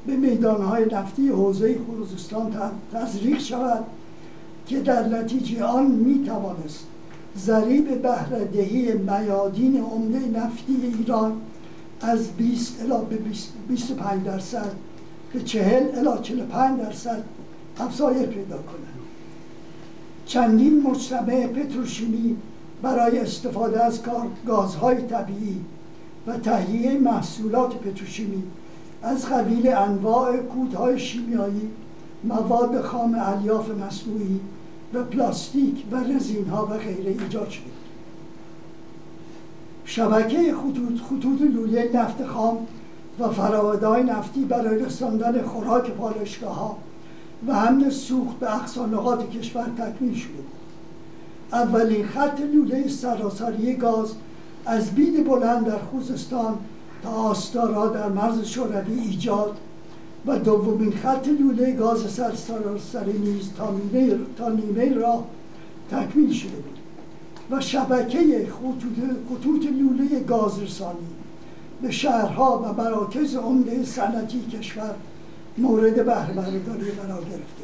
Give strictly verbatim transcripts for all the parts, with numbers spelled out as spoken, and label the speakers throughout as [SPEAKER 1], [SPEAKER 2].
[SPEAKER 1] به میدانهای نفتی حوزه خوزستان تزریق شود که در نتیجه آن می توانست ضریب بهره‌دهی میادین عمده نفتی ایران از بیست الی به بیست و پنج درصد به چهل الی چهل و پنج درصد افزایش پیدا کند. چندین مجتمع پتروشیمی برای استفاده از گازهای طبیعی و تهیه محصولات پتروشیمی از قبیل انواع کودهای شیمیایی، مواد خام الیاف مصنوعی و پلاستیک و رزین‌ها و غیره ایجاد شده. شبکه خطوط خطوط لوله نفت خام و فرآورده‌های نفتی برای رساندن خوراک پالایشگاه‌ها و حمل سوخت به اقصا نقاط کشور تکمیل شده بود. اولین خط لوله سراسری گاز از بید بلند در خوزستان تا آستارا در مرز شوروی ایجاد و دومین خط لوله گاز سراسری نیز تا نیمه تا نیمه راه تکمیل شده بود و شبکه خطوط, خطوط لوله گازرسانی به شهرها و مراکز عمده صنعتی کشور مورد بهره برداری قرار گرفته.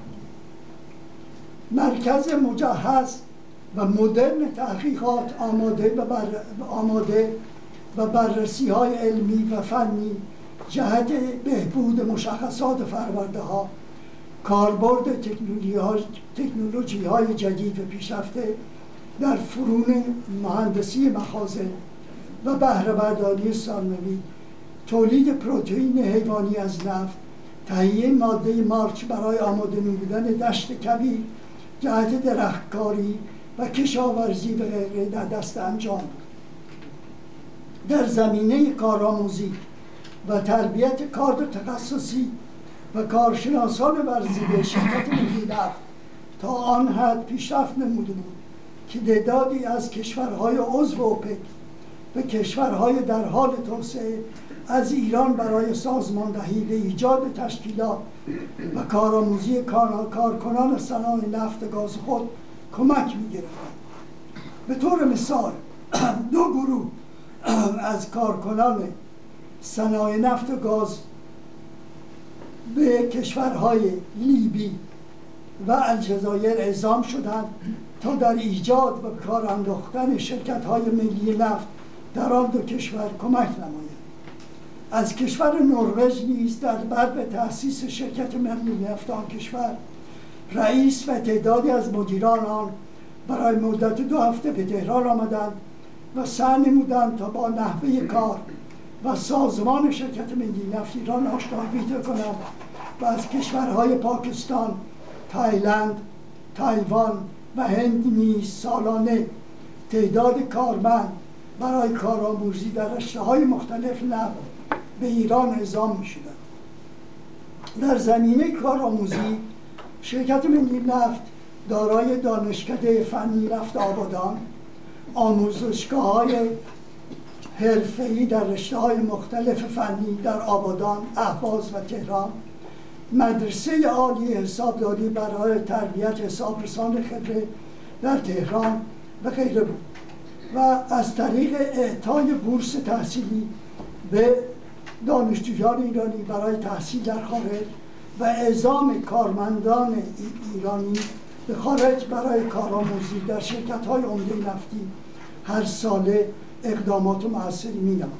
[SPEAKER 1] مرکز مجهز و مدرن تحقیقات آماده و بر... آماده و بررسی های علمی و فنی جهت بهبود مشخصات فرآورده ها، کاربرد تکنولوژی های جدید و پیشرفته در فرون مهندسی مخازن و بهره برداری ثانوی، تولید پروتئین حیوانی از نفت، تهیه ماده مارچ برای آماده نمودن دشت کبیر جهت درختکاری و کشاورزی و غیره در دست انجام بود. در زمینه کارآموزی و تربیت کادر تخصصی و کارشناسان ورزیده شرکت ملی نفت تا آن حد پیشرفت نموده بود که تعدادی از کشورهای عضو اوپک و کشورهای در حال توسعه از ایران برای سازماندهی به ایجاد تشکیلات و کارآموزی کارکنان صنایع نفت و گاز خود کمک می‌گرفتند. به طور مثال دو گروه از کارکنان صنایع نفت و گاز به کشورهای لیبی و الجزایر اعزام شدند تا در ایجاد و به کار انداختن شرکت‌های ملی نفت در آن دو کشور کمک نمایند. از کشور نروژ نیز در بعد تأسیس شرکت ملی نفت آن کشور رئیس و تعدادی از مدیران آن برای مدت دو هفته به تهران آمدند و سعی نمودند تا با نحوه کار و سازمان شرکت ملی نفت ایران آشنایی پیدا کنند و از کشورهای پاکستان، تایلند، تایوان و هند نیز سالانه تعداد کارمند برای کارآموزی در رشته‌های مختلف نفت به ایران اعزام می‌شدند. در زمینه کارآموزی شرکت ملی نفت دارای دانشکده فنی نفت آبادان، آموزشگاه‌های حرفه‌ای در رشته‌های مختلف فنی در آبادان، اهواز و تهران، مدرسه عالی حسابداری برای تربیت حسابرسان خبره در تهران و غیره بود و از طریق اعطای بورس تحصیلی به دانشجویان ایرانی برای تحصیل در خارج و اعزام کارمندان ایرانی به خارج برای کارآموزی در شرکت‌های عمده نفتی هر ساله اقدامات موثری می‌نمود.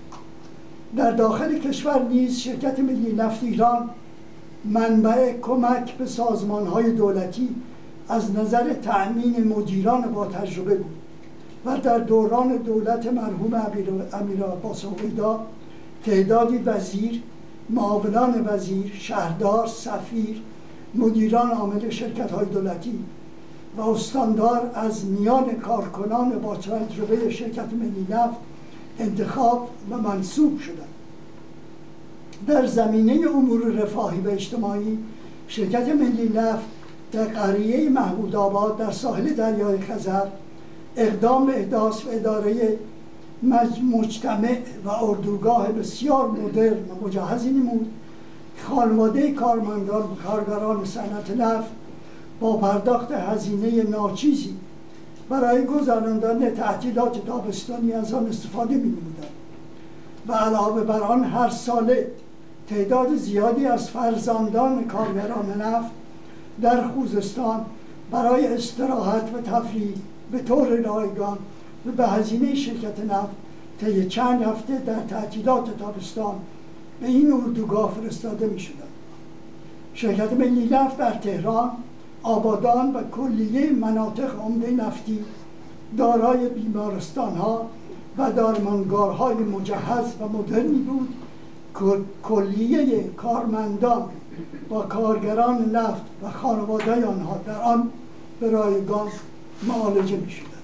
[SPEAKER 1] در داخل کشور نیز شرکت ملی نفت ایران منبع کمک به سازمان‌های دولتی از نظر تأمین مدیران با تجربه بود و در دوران دولت مرحوم امیر عباس عقیلی تعدادی وزیر، معاونان وزیر، شهردار، سفیر، مدیران عامل شرکت‌های دولتی و استاندار از میان کارکنان با تجربه شرکت ملی نفت انتخاب و منصوب شدند. در زمینه امور رفاهی و اجتماعی شرکت ملی نفت در قریه محمود آباد در ساحل دریای خزر اقدام به احداث و اداره مجتمع و اردوگاه بسیار مدرن و مجهزی نمود. خانواده کارمندان و کارگران صنعت نفت با پرداخت هزینه ناچیزی برای گذراندن تعطیلات تابستانی از آن استفاده می‌نمودند و علاوه بر آن هر ساله تعداد زیادی از فرزندان کارگران نفت در خوزستان برای استراحت و تفریح به طور رایگان و به هزینه شرکت نفت طی چند هفته در تعطیلات تابستان به این اردوگاه فرستاده می شدند. شرکت ملی نفت در تهران، آبادان و کلیه مناطق عمده نفتی دارای بیمارستان‌ها و درمانگارهای مجهز و مدرنی بود که کلیه کارمندان و کارگران نفت و خانواده آنها در آن به رایگان معالجه می شدند.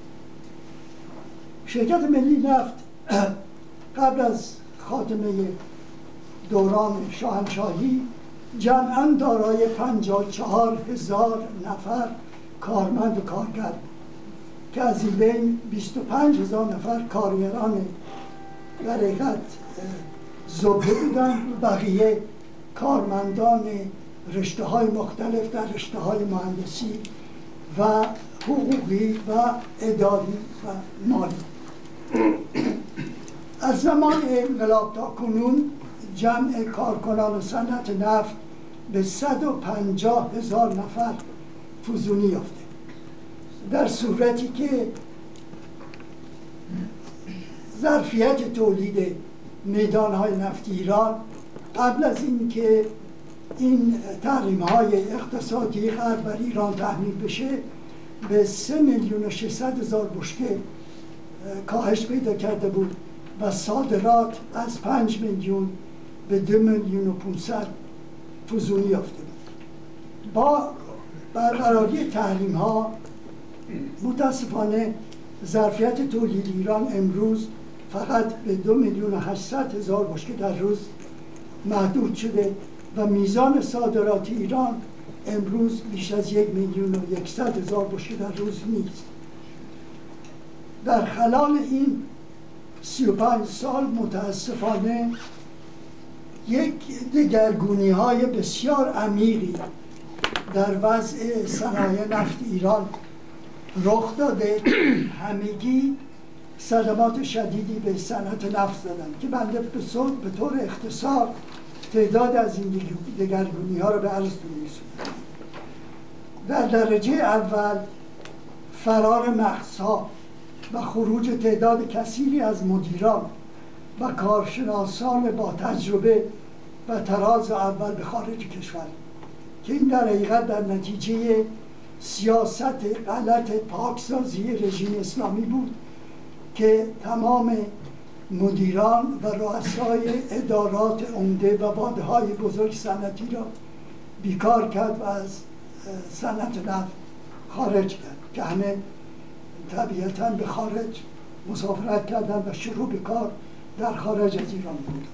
[SPEAKER 1] شرکت ملی نفت قبل از خاتمه دوران شاهنشاهی جمعاً دارای پنجاه و چهار هزار نفر کارمند و کارگر بود که از این بین بیست و پنج هزار نفر کارگران در حقیقت زبده بودند و بقیه کارمندان رشته های مختلف در رشته های مهندسی و حقوقی و اداری و مالی. از زمان انقلاب تا کنون جمع کارکنان صنعت نفت به صد و پنجاه هزار نفر فزونی یافته، در صورتی که ظرفیت تولید میدانهای نفتی ایران قبل از اینکه این تحریم‌های اقتصادی غرب بر ایران تحمیل بشه به سه میلیون و ششصد هزار بشکه کاهش پیدا کرده بود و صادرات از پنج میلیون به دو میلیون و پانصد فزونی یافته بود. با برقراری تحریم ها متاسفانه ظرفیت تولید ایران امروز فقط به دو میلیون و هشتصد هزار بشکه در روز محدود شده و میزان صادرات ایران امروز بیش از یک میلیون و یکصد هزار بشکه در روز نیست. در خلال این سی و پنج سال متاسفانه یک دگرگونی های بسیار عمیقی در وضع صنایع نفت ایران رخ داده. همگی صدمات شدیدی به صنعت نفت زدن که بنده به طور اختصار تعداد از این دگرگونی ها رو به عرضتون می‌رسونم. در درجه اول فرار مغزها و خروج تعداد کثیری از مدیران و کارشناسان با تجربه و تراز اول به خارج کشور که این در حقیقت در نتیجه سیاست غلط پاکسازی رژیم اسلامی بود که تمام مدیران و رؤسای ادارات عمده و باده‌های بزرگ صنعتی را بیکار کرد و از صنعت نفت خارج کرد که همه طبیعتاً به خارج مسافرت کردن و شروع به کار در خارج از ایران بود.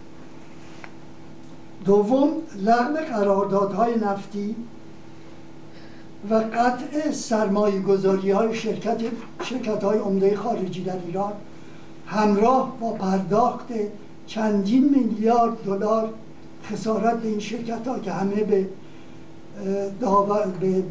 [SPEAKER 1] دوم، لغو قراردادهای نفتی و قطع سرمایه گذاری های شرکت شرکت های عمده خارجی در ایران همراه با پرداخت چندین میلیارد دلار خسارت به این شرکت ها که همه به داور به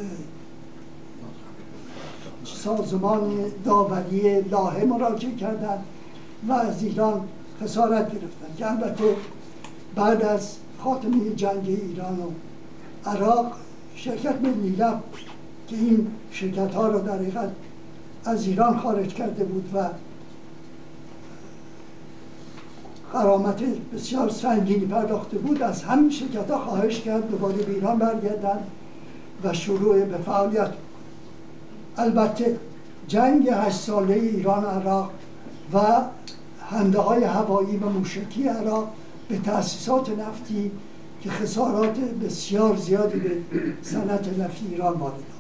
[SPEAKER 1] سازمان داوری لاهه مراجعه کردند و از ایران خسارت گرفتند که البته بعد از خاتمه جنگ ایران و عراق شرکت ملی نفت که این شرکت ها را در حقیقت از ایران خارج کرده بود و غرامت بسیار سنگینی پرداخته بود، از همین شرکت ها خواهش کرد دوباره به ایران برگردند و شروع به فعالیت بود. البته جنگ هشت ساله ایران و عراق و حمله های هوایی و موشکی عراق به تأسیسات نفتی که خسارات بسیار زیادی به صنعت نفتی ایران وارد آورد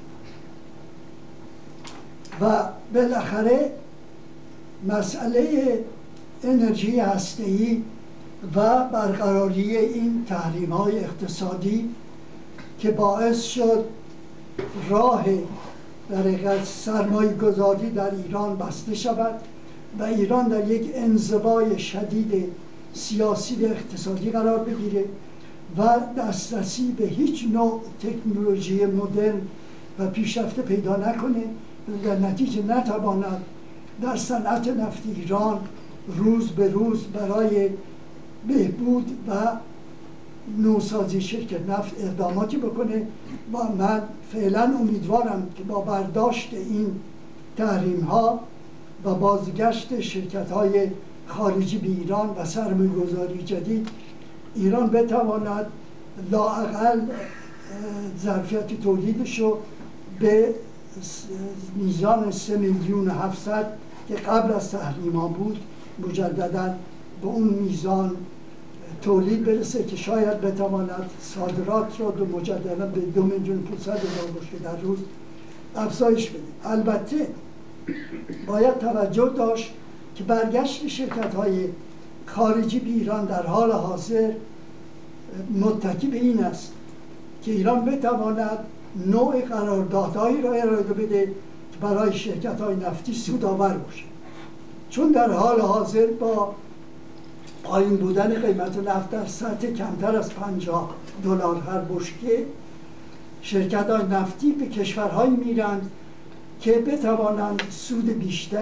[SPEAKER 1] و بالاخره مسئله انرژی هسته‌ای و برقراری این تحریم‌های اقتصادی که باعث شد راه در حقیقت سرمایه گذاری در ایران بسته شود و ایران در یک انزوای شدید سیاسی و اقتصادی قرار بگیره و دسترسی به هیچ نوع تکنولوژی مدرن و پیشرفته پیدا نکنه، در نتیجه نتواند در صنعت نفت ایران روز به روز برای بهبود و نوسازی شرکت نفت اقداماتی بکنه و من فعلا امیدوارم که با برداشت این تحریم ها و بازگشت شرکت های خارجی به ایران و سرمایه‌گذاری جدید، ایران بتواند لااقل ظرفیت تولیدش رو به میزان سه میلیون و هفتصد که قبل از تحریم ها بود مجددا به اون میزان تولید برسه که شاید بتواند صادرات را دو مجددا به دو میلیون و پانصد هزار بشکه در روز افزایش بده. البته باید توجه داشت که برگشت شرکت های خارجی به ایران در حال حاضر متکی به این است که ایران بتواند نوع قراردادهایی را ارائه بده که برای شرکت های نفتی سودآور باشه، چون در حال حاضر با پایین بودن قیمت نفت در سطح کمتر از پنجاه دلار هر بشکه، شرکت های نفتی به کشورهایی میرند که بتوانند سود بیشتر